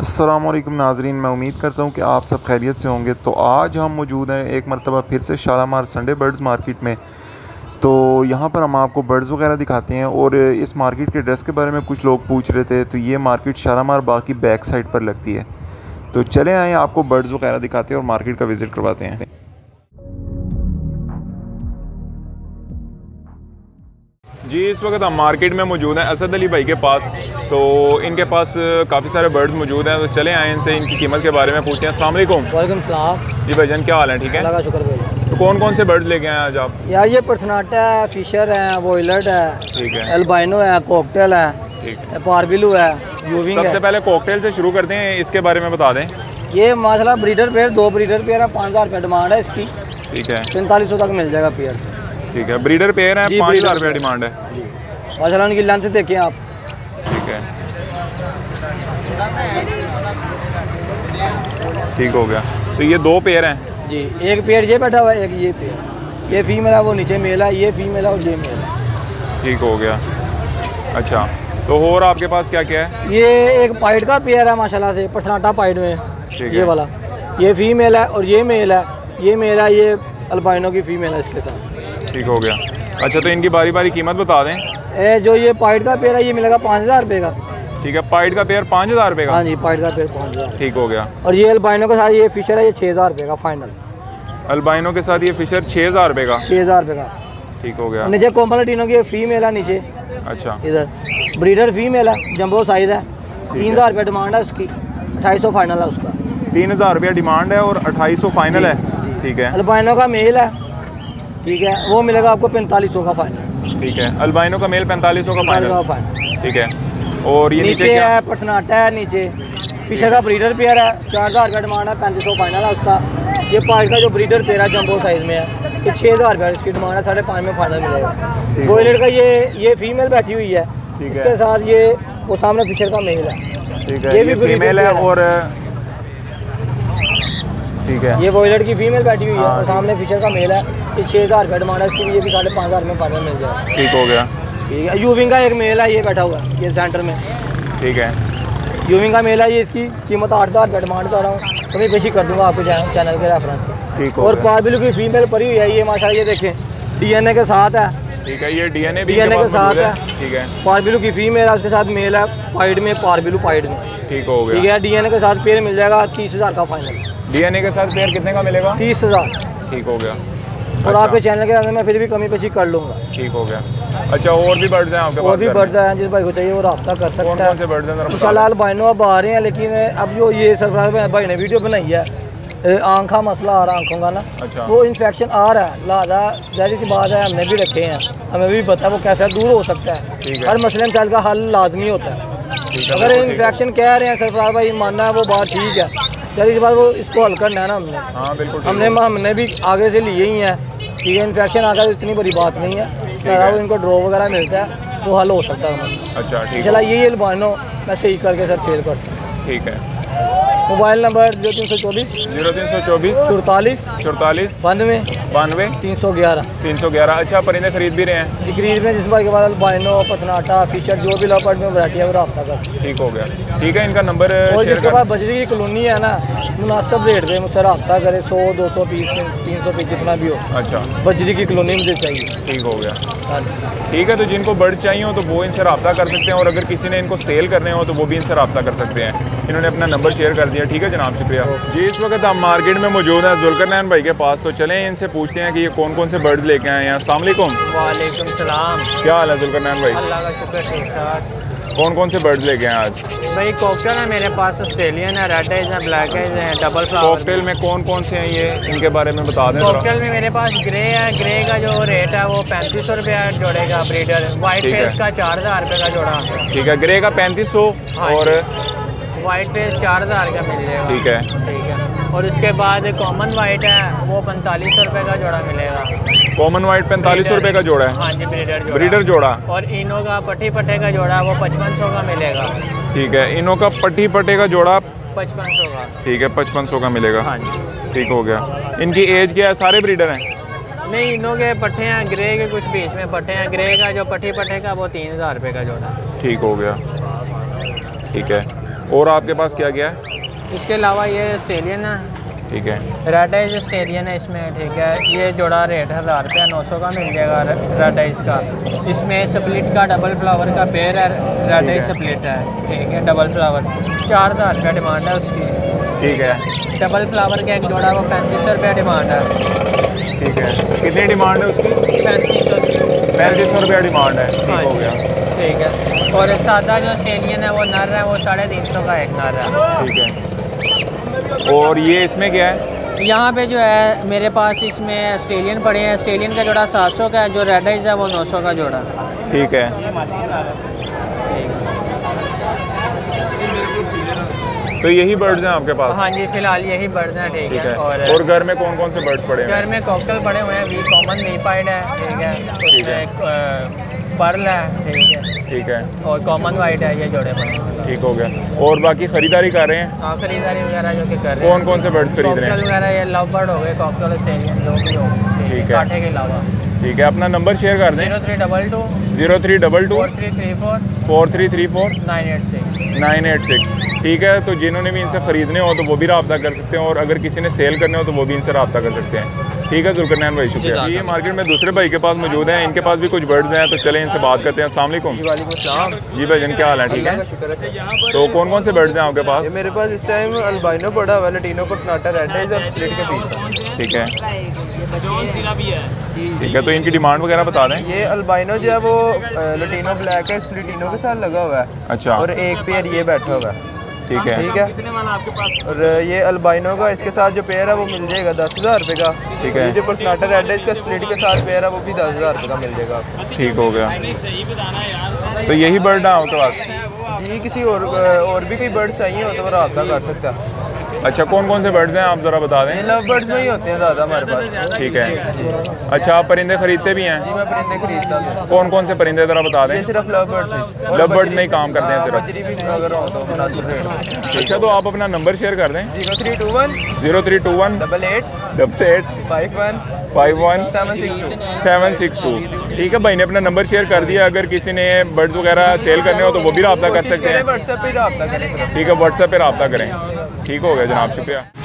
अस्सलाम वालेकुम नाज़रीन, मैं उम्मीद करता हूँ कि आप सब खैरियत से होंगे। तो आज हम मौजूद हैं एक मरतबा फिर से शालामार संडे बर्ड्स मार्केट में। तो यहाँ पर हम आपको बर्ड्स वगैरह दिखाते हैं और इस मार्केट के ड्रेस के बारे में कुछ लोग पूछ रहे थे। तो ये मार्केट शालामार बाग की बैक साइड पर लगती है। तो चले आएँ, आपको बर्ड्स वगैरह दिखाते हैं और मार्केट का विज़िट करवाते हैं। जी, इस वक्त हम मार्केट में मौजूद हैं असद अली भाई के पास। तो इनके पास काफ़ी सारे बर्ड्स मौजूद हैं। तो चले आए इनसे इनकी कीमत के बारे में पूछते हैं। अस्सलाम वालेकुम। वालेकुम सलाम। जी भाईजान, क्या हाल है? ठीक है, अल्लाह का शुक्र भाई। तो कौन कौन से बर्ड्स लेके आए आज आप? यार ये पर्सनाटा है, फिशर है, वॉयलेट है, ठीक है, एल्बाइनो है, कॉकटेल है, ठीक है। पारबिलू है, यूविंग है। सबसे पहले कॉकटेल से शुरू करते हैं, इसके बारे में बता दें। ये माशाल्लाह ब्रीडर पेयर, 2 ब्रीडर पेयर है, 5000 रुपये डिमांड है इसकी। ठीक है, 4500 तक मिल जाएगा पेयर से। ठीक है, ब्रीडर पेयर है, 5000 रुपये डिमांड है। माशाल्लाह उनकी लेंथ देखें आप। ठीक है, ठीक हो गया। तो ये 2 पेयर हैं जी, एक पेयर ये बैठा हुआ है, एक ये पेयर। ये फीमेल है, वो नीचे मेल है, ये फीमेल है और ये मेल है। ठीक हो गया। अच्छा, तो और आपके पास क्या क्या है? ये एक पाइड का पेयर है माशाल्लाह से, पर्सनाटा पाइड में, ये वाला। ये फीमेल है और ये मेल है, ये मेल है, ये अल्बाइनो की फीमेल है इसके साथ। ठीक हो गया। अच्छा, तो इनकी बारी बारी कीमत बता दें। जो ये पाइड का पेयर है ये मिलेगा 5000 रुपये का। ठीक है, पाइड का पेयर 5000 रुपये का। हाँ जी, पाइड का पेयर 5000। ठीक हो गया। और ये अल्बाइनो के साथ ये फिशर है, ये 6000 रुपये का फाइनल। अल्बाइनो के साथ ये फिशर 6000 रुपये का। 6000 रुपये का। ठीक हो गया। नीचे कॉम्पलेटिनो की फीमेल है नीचे। अच्छा, इधर ब्रीडर फीमेल है, जंबो साइज है, 3000 रुपये डिमांड है उसकी, 2800 फाइनल है उसका। 3000 रुपया डिमांड है और 2800 फाइनल है। ठीक है। अल्बाइनो का मेल है, ठीक है, वो मिलेगा आपको 4500 का फाइनल। ठीक है, अल्बाइनो का मेल 4500 का फाइनल। ठीक है। और ये नीचे क्या है? पर्सनाटा है नीचे। फिशर का ब्रीडर पेयर है, 4000 रुपये डिमांड है, 3500 फाइनल है उसका। ये पाइड का जो ब्रीडर पेयर है जंबो साइज में है, ये 6000 रुपये इसकी डिमांड है, 5.5 में फाइनल मिलेगा। वॉयलेट का ये फीमेल बैठी हुई है, इसके साथ ये वो सामने फिशर का मेल है। ठीक है, ये फीमेल है और ठीक है, ये वॉयलेट की फीमेल बैठी हुई है और सामने फिशर का मेल है। ये 6000 रुपये डिमांड है इसकी, ये भी 5.5 में फाइनल मिल जाएगा। ठीक हो गया। ठीक है, यूविंग का एक मेल है, ये बैठा हुआ है ये सेंटर में। ठीक है, यूविंग का मेल है, ये इसकी कीमत 8000 रुपये डिमांड कर रहा हूँ, कभी पेशी कर दूंगा आपको चैनल के रेफरेंस से। ठीक हो और गया। पारबिलू की फीमेल परी हुई है, ये माशाल्लाह ये देखें DNA के साथ है। ठीक है, ये DNA भी DNA के साथ है। ठीक है, पारबिलू की फीमेल है, उसके साथ मेल है पाइड में, पारबिलू पाइड में। ठीक हो गया। ठीक है, DNA के साथ पेयर मिल जाएगा 30000 का फाइनल। DNA के साथ पेयर कितने का मिलेगा? 30000। ठीक हो गया। और आपके चैनल के अंदर मैं फिर भी कमी पेशी कर लूँगा। ठीक हो गया। अच्छा, और भी बर्ड्स हैं आपके पास? और भी बर्ड्स हैं, जिस भाई को चाहिए वो रब्ता कर सकता है। कौन से बर्ड्स हैं? इंशाल्लाह अल्बाइनो अब आ रहे हैं, लेकिन अब जो ये सरफराज भाई ने वीडियो बनाई है, आँख का मसला आ रहा आँखों का ना। अच्छा। वो इन्फेक्शन आ रहा है, लिहाजा जाहिर सी बात है, हमने भी रखे हैं, हमें भी पता है वो कैसे दूर हो सकता है। हर मसले मसाइल का हल लाजमी होता है। अगर इन्फेक्शन कह रहे हैं सरफराज भाई, मानना है वो बात ठीक है, जाहिर सी बात वो इसको हल करना है ना हमने। हाँ बिल्कुल, हमने भी आगे से लिए ही हैं। ठीक है, इन्फेक्शन आकर इतनी बड़ी बात नहीं है, लिहाजा वो इनको ड्रॉ वगैरह मिलता है तो हल हो सकता है। अच्छा, ठीक चला यही अल्बाइनो मैं सही करके सर सेल कर सकता हूँ। ठीक है। Mobile number 0324 0324 44 44 92 92 311 311। अच्छा, परिंदे खरीद भी रहे हैं? खरीद में जिस बार के बाद अल्बाइनो, पर्सनाटा, फिशर जो भी लॉपर्ड में वैरायटी है वो रब्ता कर। ठीक हो गया। ठीक है, इनका नंबर और जिसके पास बजरी की कॉलोनी है ना, मुनासिब रेट पे मुझसे रब्ता करे, 100 200 पीस 300 पीस जितना भी हो। अच्छा, बजरी की कॉलोनी मुझे चाहिए। ठीक हो गया। हाँ जी, ठीक है, तो जिनको बर्ड चाहिए हो तो वो इनसे रब्ता कर सकते हैं, और अगर किसी ने इनको सेल करने हो तो वो भी इनसे रब्ता कर सकते हैं। इन्होंने अपना नंबर शेयर कर दिया। ठीक है जनाब, शुक्रिया जी। इस वक्त हम मार्केट में मौजूद हैं जुल्करनैन भाई के पास। तो चलें इनसे पूछते हैं कि ये कौन कौन से बर्ड्स लेके आए हैं। अस्सलाम वालेकुम। वालेकुम सलाम। क्या हाल है जुल्करनैन भाई? अल्लाह का शुक्र, ठीक ठाक। कौन कौन से बर्ड्स लेके आए आज? भाई कॉकटेल है मेरे पास, ऑस्ट्रेलियन है, रेड आइज है, ब्लैक आइज है, डबल फ्लावर। कॉकटेल में कौन कौन से हैं ये, इनके बारे में बता दें जरा। कॉकटेल में मेरे पास ग्रे है, ग्रे का जो रेट है वो 3500 रुपया जोड़े का ब्रीडर। वाइट फेस का 4000 रुपये का जोड़ा। ठीक है, ग्रे का 3500 और वाइट फेस 4000 का मिल जाएगा। ठीक है, ठीक है। और उसके बाद कॉमन वाइट है, वो 4500 रुपये का जोड़ा मिलेगा। कॉमन वाइट 4500 रुपये का जोड़ा है? हाँ जी, ब्रीडर जोड़ा। और इनो का पट्टी पट्टे का जोड़ा है वो 5500 का मिलेगा। ठीक है, इनो का पट्टी पट्टे का जोड़ा 5500 का। ठीक है, 5500 का मिलेगा। हाँ जी, ठीक हो गया। इनकी एज क्या है? सारे ब्रीडर हैं? नहीं, इनों के पट्टे हैं, ग्रे के कुछ बीच में पट्टे हैं। ग्रे का जो पट्टी पट्टे का वो 3000 रुपये का जोड़ा। ठीक हो गया। ठीक है। और आपके पास क्या क्या है? इसके अलावा ये ऑस्ट्रेलियन है, ठीक है। रेड आइज ऑस्ट्रेलियन है इसमें, ठीक है। ये जोड़ा रेट 1000 रुपया 900 का मिल जाएगा रेड आइज का। इसमें स्प्लिट का डबल फ्लावर का पेयर है, रेड आइज स्प्लिट है, ठीक है, डबल फ्लावर 4000 रुपया डिमांड है उसकी, ठीक है। डबल फ्लावर का एक जोड़ा वो 3500 रुपया डिमांड है, ठीक है। कितनी डिमांड है उसकी? 3500 रुपया डिमांड है, ठीक हो गया, ठीक है। और सादा जो ऑस्ट्रेलियन है वो नर है, वो 350 का एक नर है, ठीक है। और ये इसमें क्या है? यहाँ पे जो है मेरे पास इसमें ऑस्ट्रेलियन पड़े हैं। ऑस्ट्रेलियन का जोड़ा 700 का है, जो रेड आइज है वो 900 का जोड़ा, ठीक है। तो यही बर्ड्स हैं आपके पास? हाँ जी, फिलहाल यही बर्ड्स हैं, ठीक है। और घर में कौन कौन से बर्ड्स पड़े हैं? घर में कॉकटेल पड़े हुए हैं, वी कॉमन मीपाइड है, ठीक है, उसमें पर्ल है, ठीक है, और कॉमन वाइट है, ये जोड़े पड़े हैं, ठीक हो गया। और बाकी खरीदारी कर रहे हैं? हाँ, खरीदारी वगैरह जो कि कर रहे हैं। कौन कौन से बर्ड्स खरीद रहे हैं? कॉकटेल वगैरह ये लव बर्ड हो गए, कॉकटेल ऑस्ट्रेलियन जो भी हो, ठीक है, कांटे के अलावा, ठीक है। अपना नंबर शेयर कर दें। 0322 0322 4334 4334 986। 986, ठीक है। तो जिन्होंने भी इनसे ख़रीदने हो तो वो भी रब्ता कर सकते हैं, और अगर किसी ने सेल करने हो तो वो भी इनसे रब्ता कर सकते हैं, ठीक है। जुल्करनैन भाई शुक्रिया। ये मार्केट में दूसरे भाई के पास मौजूद हैं, इनके पास भी कुछ बर्ड्स हैं, तो चलें इनसे बात करते हैं। अस्सलाम वालेकुम। जी भाई जन, क्या हाल है? ठीक है। तो कौन कौन से बर्ड्स हैं आपके पास? मेरे पास इस टाइम अल्बाइनो पड़ा हुआ है, लटीनो को स्नाटा रेड आइज और स्प्लिट के पीस, ठीक है, ठीक है। तो इनकी डिमांड वगैरह बता दें। ये अल्बाइनो जो है वो लटीनो ब्लैक है, स्प्लिटिनो के साथ लगा हुआ है, अच्छा, और एक पेयर ये बैठा हुआ है, ठीक है, ठीक है। और ये अल्बाइनो का इसके साथ जो पेयर है वो मिल जाएगा 10,000 रुपये का, ठीक है। ये जो पर्सनाटा रेड है इसका स्प्लिट के साथ पेयर है वो भी 10,000 रुपये का मिल जाएगा आपको, ठीक हो गया। तो यही बर्ड है आपके पास? जी किसी और भी कोई बर्ड्स चाहिए हो तो वो रब्ता कर सकता है। अच्छा, कौन कौन से बर्ड्स हैं आप ज़रा बता दें। लव बर्ड्स में ही होते हैं ज़्यादा हमारे पास, ठीक है। अच्छा, आप परिंदे खरीदते भी हैं? जी मैं परिंदे खरीदता हूँ। कौन कौन से परिंदे ज़रा बता दें। ये सिर्फ लव बर्ड्स हैं, लव बर्ड्स में ही काम करते हैं सिर्फ, बजरी भी अगर हो तो मुनासिब रेट। ठीक है। तो आप अपना नंबर शेयर कर दें। 0321 0321 88 88 51 51 762। 762, ठीक है। भाई ने अपना नंबर शेयर कर दिया। अगर किसी ने बर्ड्स वगैरह सेल करने हो तो वो भी रब्ता कर सकते हैं, व्हाट्सएप पे रब्ता करें, ठीक है। व्हाट्सएप पे रब्ता करें, ठीक हो गया जनाब, शुक्रिया।